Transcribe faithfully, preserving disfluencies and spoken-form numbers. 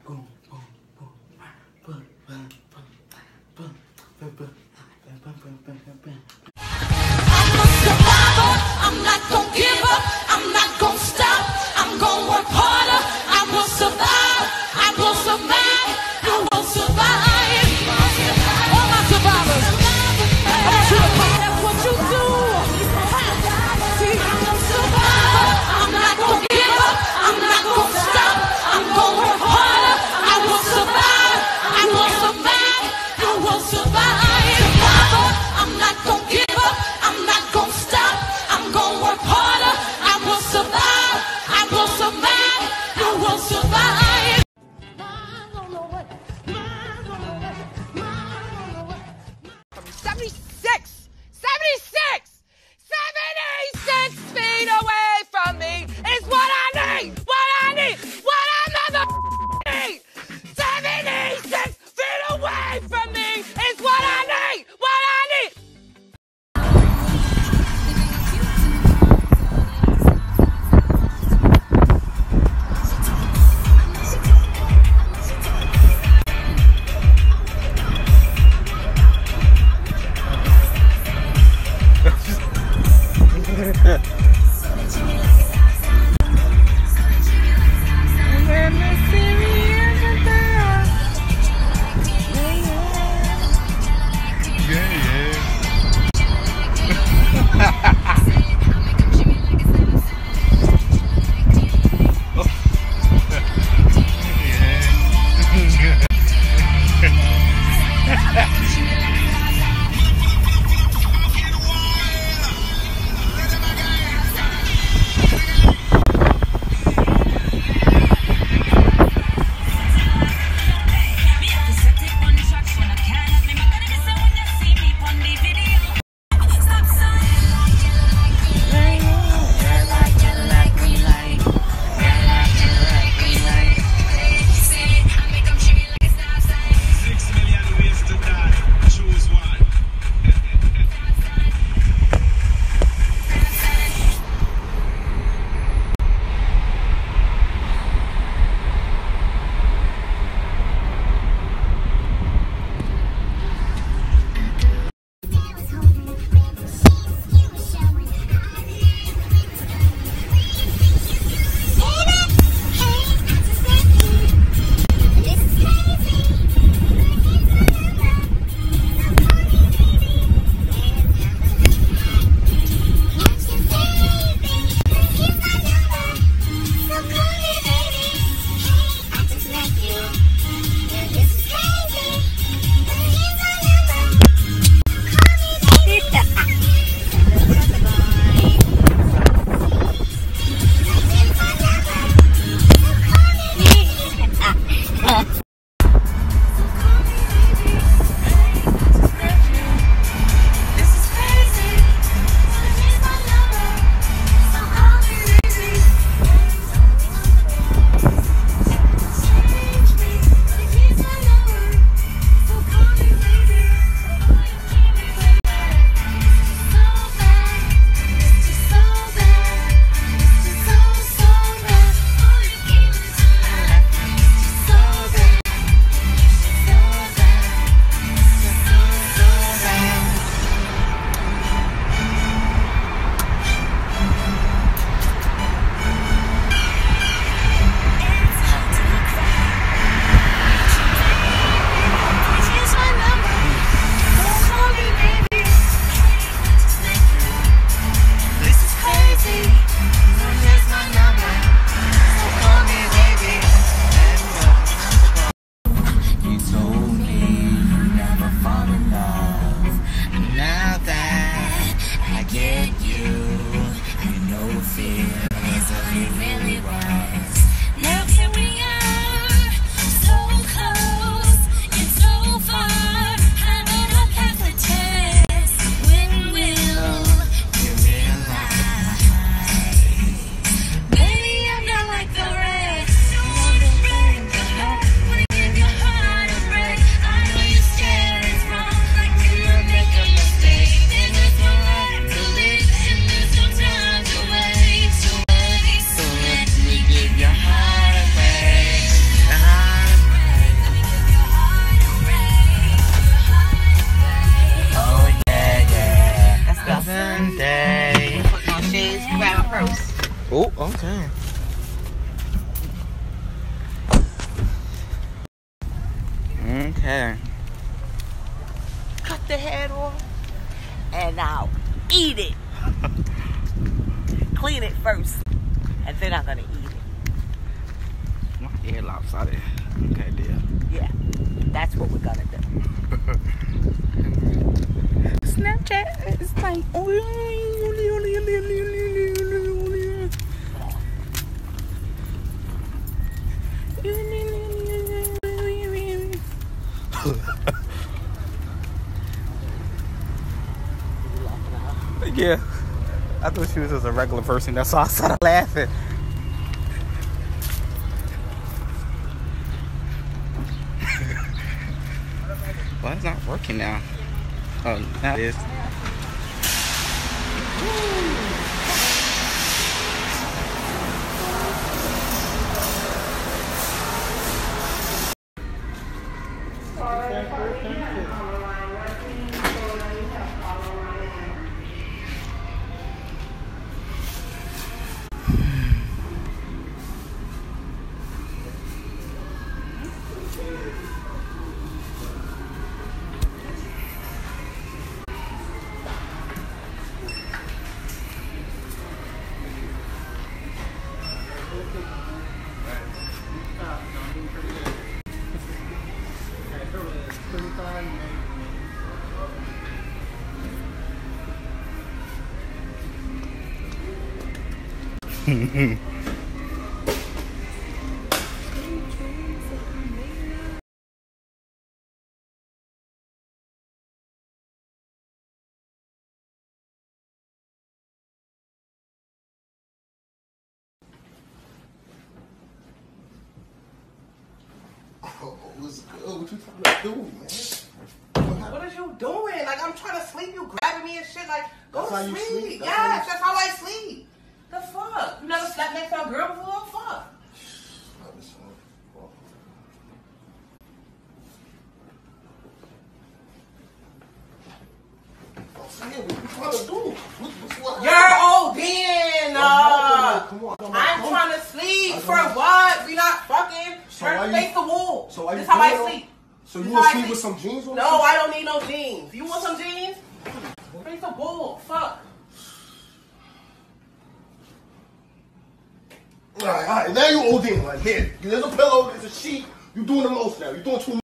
I'm not gonna give up. I'm not gonna stop. I'm gonna work harder. I will survive. I will survive. I will survive. All my survivors. I want you to call. That's what you do. See, I'm a survivor. I'm not gonna give up. I'm not gonna stop. I'm gonna work harder. I Okay. Okay. Cut the head off, and I'll eat it. Clean it first, and then I'm gonna eat it. My ear lopsided. Okay, dear. Yeah, that's what we're gonna do. Snapchat is like, Yeah. I thought she was just a regular person. That's why I started laughing. Well, it's not working now. Oh, now it is. Oh, what's good? What you trying to do, man? What are you doing? Like, I'm trying to sleep. You grabbing me and shit. Like, go That's how to you sleep. sleep? That's Yes, how you- that's how I sleep. The fuck? You never slept next to a girl before? Fuck. I'm saying, what you trying to do? What, what's what You're happened? ODing. Come Uh, on, come on, come on. I'm Come trying on. to sleep. I For don't- what? We not fucking. So Turn why you- face the wall. So why this you is how I doing all- sleep. So This you is how I want to sleep with some jeans on? No, I don't need no jeans. You want some jeans? Face the wall. Fuck. All right, all right. Now you ODing. Like, here, there's a pillow, there's a sheet. You doing the most now. You doing too much.